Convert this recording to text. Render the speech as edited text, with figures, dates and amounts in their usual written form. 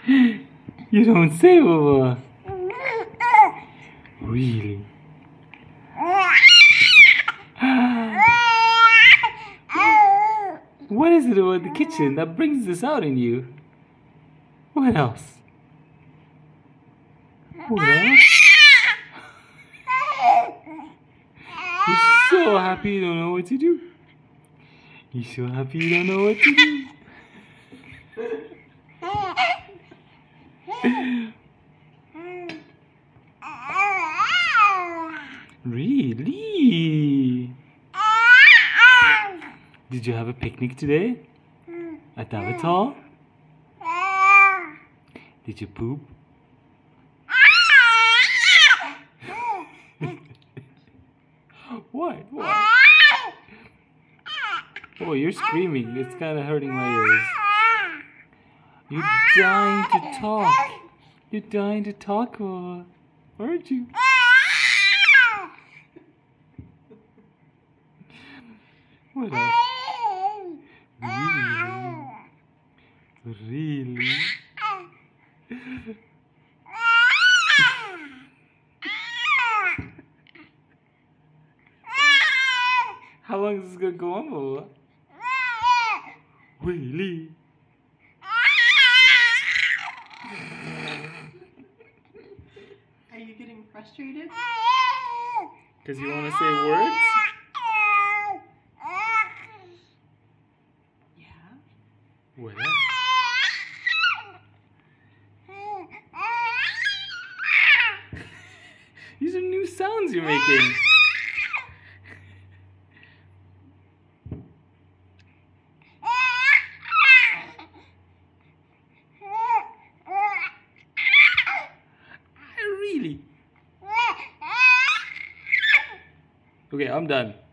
You don't say, Bubba. Really? What is it about the kitchen that brings this out in you? What else? What else? You're so happy you don't know what to do. You're so happy you don't know what to do. Really? Did you have a picnic today? At Avatar? Did you poop? What? What? Oh, you're screaming. It's kind of hurting my ears. You're dying to talk. You're dying to talk, Bubba. Aren't you? What else? Really? Really? How long is this gonna go on, Bubba? Really? Are you getting frustrated? Because you want to say words? Yeah. What else? These are new sounds you're making. Really? Okay, I'm done.